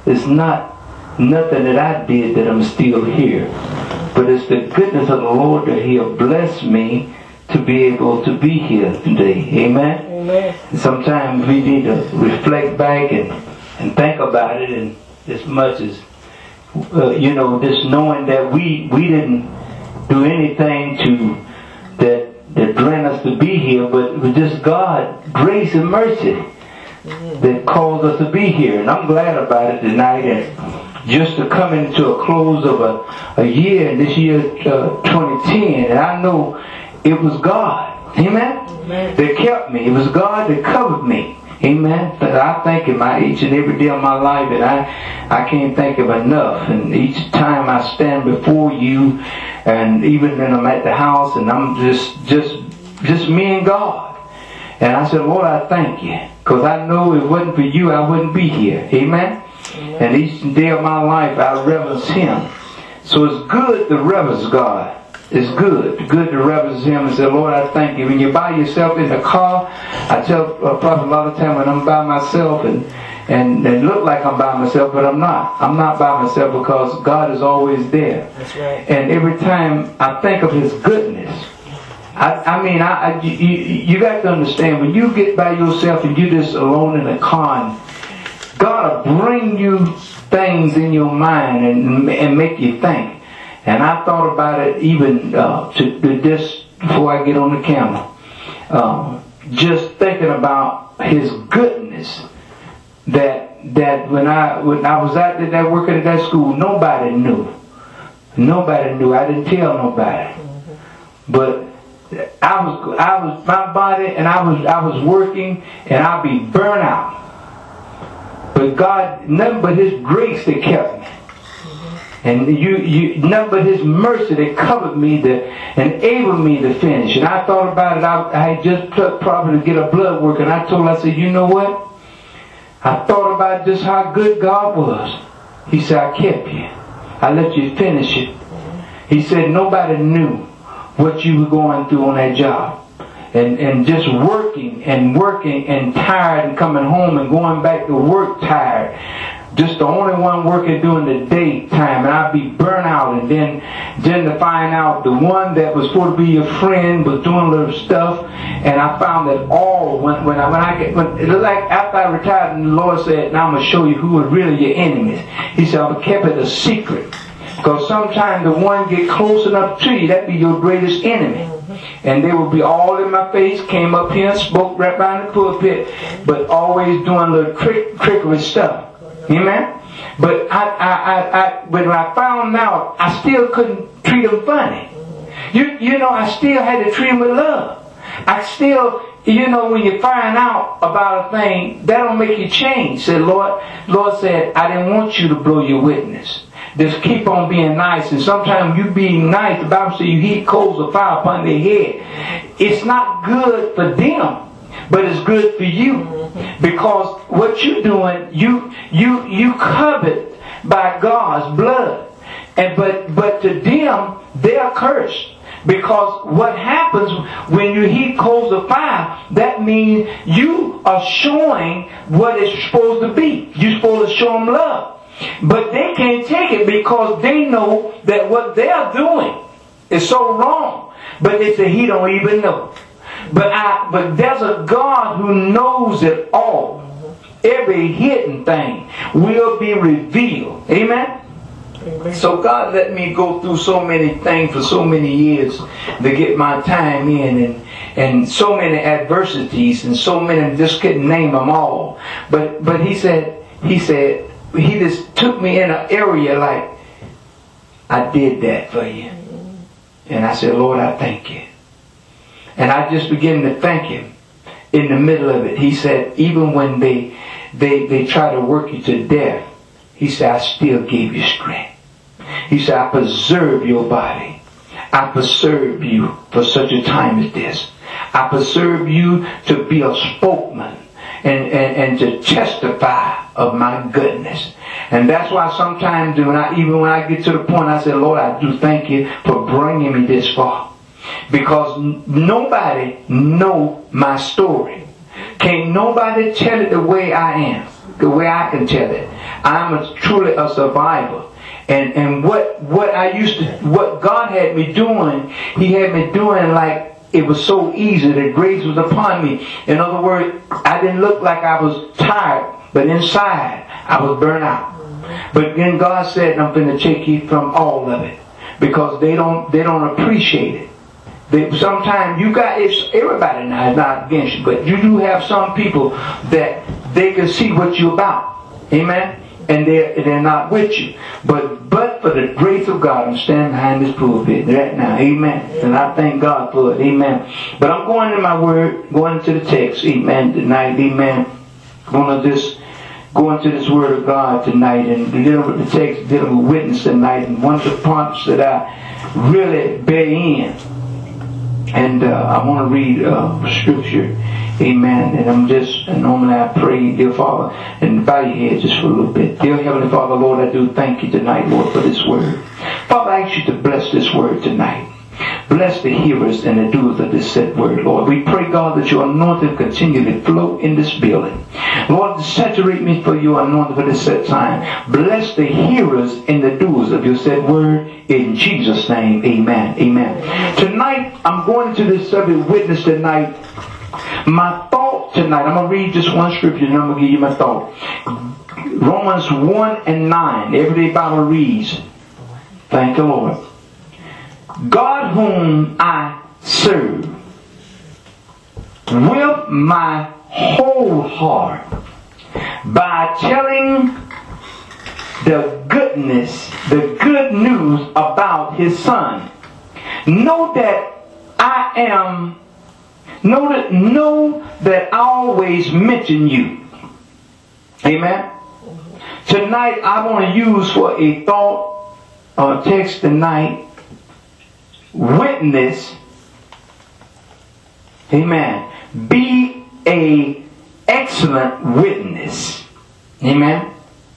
It's not nothing that I did that I'm still here. But it's the goodness of the Lord that He has blessed me to be able to be here today. Amen? Amen. And sometimes we need to reflect back and think about it, and as much as, just knowing that we didn't do anything that grant us to be here, but it was just God, grace and mercy that caused us to be here. And I'm glad about it tonight. And just to come into a close of a year, this year 2010, and I know it was God. Amen? Amen. That kept me. It was God that covered me. Amen. But I thank Him each and every day of my life, and I can't thank Him enough. And each time I stand before you, and even when I'm at the house, and I'm just me and God. And I said, Lord, I thank you, because I know if it wasn't for you, I wouldn't be here. Amen. And each day of my life, I reverence Him. So it's good to reverence God. It's good to reverence Him and say, Lord, I thank you. When you're by yourself in the car, I tell Prophet a lot of time when I'm by myself and it look like I'm by myself, but I'm not. I'm not by myself because God is always there. That's right. And every time I think of His goodness, you got to understand, when you get by yourself and you're just alone in a car, God will bring you things in your mind and make you think. And I thought about it even just before I get on the camera. Just thinking about His goodness. That when I was out there working at that school, nobody knew. Nobody knew. I didn't tell nobody. But I was my body, and I was working, and I'd be burnt out. But God, nothing but His grace that kept me. And nothing but His mercy that covered me, that enabled me to finish. And I thought about it. I had just probably to get a blood work, and I told her, I said, you know what? I thought about just how good God was. He said, I kept you. I let you finish it. He said, nobody knew what you were going through on that job. And just working and tired, and coming home and going back to work tired. Just the only one working during the daytime, and I'd be burnt out. And then to find out the one that was supposed to be your friend was doing little stuff, and I found that all when it looked like after I retired, and the Lord said, "Now I'm gonna show you who are really your enemies." He said, "I'm kept it a secret, because sometimes the one get close enough to you, that be your greatest enemy." And they would be all in my face, came up here and spoke right behind the pulpit, but always doing little trickery stuff. Amen. But when I found out, I still couldn't treat them funny. I still had to treat them with love. I still, when you find out about a thing, that don't make you change. Said Lord said, I didn't want you to blow your witness. Just keep on being nice. And sometimes you being nice, the Bible says you heap coals of fire upon their head. It's not good for them, but it's good for you. Because what you're doing, you covered by God's blood. But to them, they're cursed. Because what happens when you heap coals of fire, that means you are showing what it's supposed to be. You're supposed to show them love. But they can't take it because they know that what they're doing is so wrong. But they say, he don't even know. But there's a God who knows it all. Every hidden thing will be revealed. Amen? Amen. So God let me go through so many things for so many years to get my time in, and so many adversities, and so many, just couldn't name them all. But he said he just took me in an area like, I did that for you. And I said, Lord, I thank you. And I just began to thank Him in the middle of it. He said, even when they try to work you to death, He said, I still gave you strength. He said, I preserve your body. I preserve you for such a time as this. I preserve you to be a spokesman and to testify of my goodness. And that's why sometimes when I get to the point, I say, Lord, I do thank you for bringing me this far. Because nobody know my story. Can't nobody tell it the way I am. the way I can tell it. I'm truly a survivor. And what God had me doing, He had me doing like it was so easy. The grace was upon me. In other words, I didn't look like I was tired, but inside I was burnt out. But then God said, I'm going to take you from all of it, because they don't appreciate it. Sometimes you got, everybody now is not against you, but you do have some people that they can see what you're about. Amen. And they're not with you. But for the grace of God, I'm standing behind this pulpit right now. Amen. And I thank God for it. Amen. But I'm going to my word, going into the text. Amen. Tonight. Amen. I'm going to just go into this word of God tonight and dealing with the text, dealing with witness tonight. And one of the parts that I really bear in. And I want to read scripture. Amen. And normally I pray, dear Father, and bow your head just for a little bit. Dear Heavenly Father, Lord, I do thank you tonight, Lord, for this word. Father, I ask you to bless this word tonight. Bless the hearers and the doers of this said word, Lord. We pray, God, that your anointing continue to flow in this building. Lord, saturate me for your anointing for this set time. Bless the hearers and the doers of your said word. In Jesus' name, amen. Amen. Tonight, I'm going to this subject, witness tonight. My thought tonight, I'm going to read just one scripture and I'm going to give you my thought. Romans 1:9. Everyday Bible reads, thank the Lord. God whom I serve with my whole heart, by telling the good news about his son. Know that I always mention you. Amen. Tonight I want to use for a thought or text tonight, witness. Amen. Be a excellent witness. Amen.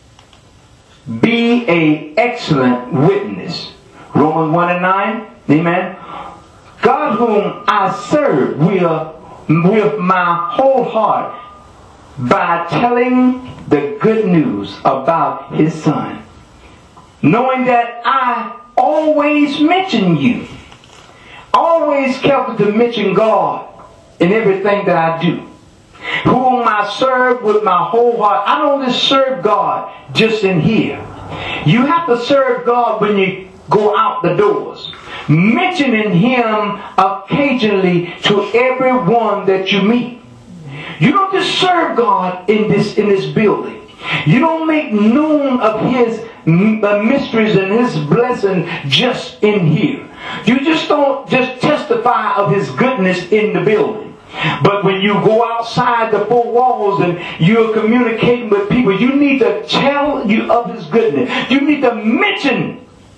Be a excellent witness. Romans 1:9. Amen. God whom I serve with my whole heart, by telling the good news about his son. Knowing that I always mention you. Always careful to mention God in everything that I do. Whom I serve with my whole heart. I don't just serve God just in here. You have to serve God when you go out the doors. Mentioning him occasionally to everyone that you meet. You don't just serve God in this building. You don't make known of his mysteries and his blessing just in here. You just don't just testify of his goodness in the building. But when you go outside the four walls and you're communicating with people, you need to tell you of his goodness. You need to mention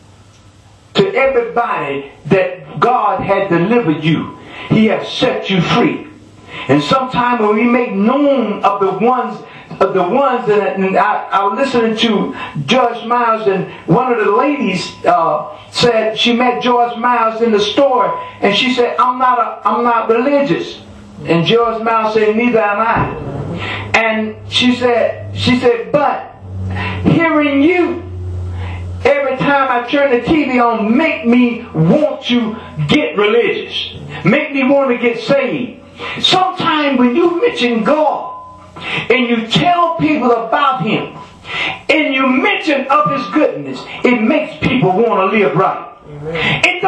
to everybody that God had delivered you. He has set you free. And sometimes when we make known of the ones that, and I was listening to George Miles, and one of the ladies said she met George Miles in the store, and she said, I'm not religious. And George Miles said, neither am I. And she said, but hearing you every time I turn the TV on make me want to get religious. Make me want to get saved. Sometimes when you mention God and you tell people about him and you mention of his goodness, it makes people want to live right. It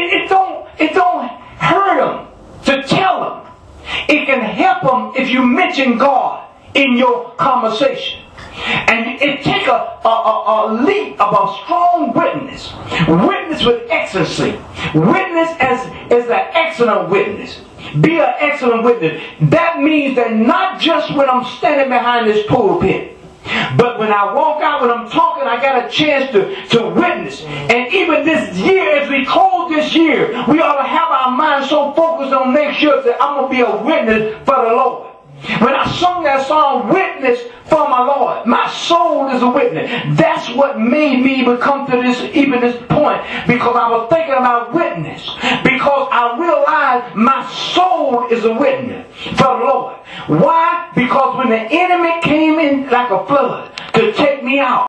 don't hurt them to tell them. It can help them if you mention God in your conversation. And it takes a leap of a strong witness. Witness with excellency. Witness as an excellent witness. Be an excellent witness. That means that not just when I'm standing behind this pulpit, but when I walk out, when I'm talking, I got a chance to witness. And even this year, as we close this year, we ought to have our minds so focused on make sure that I'm going to be a witness for the Lord. When I sung that song, Witness for my Lord, my soul is a witness. That's what made me even come to this point, because I was thinking about witness. Because I realized my soul is a witness for the Lord. Why? Because when the enemy came in like a flood to take me out,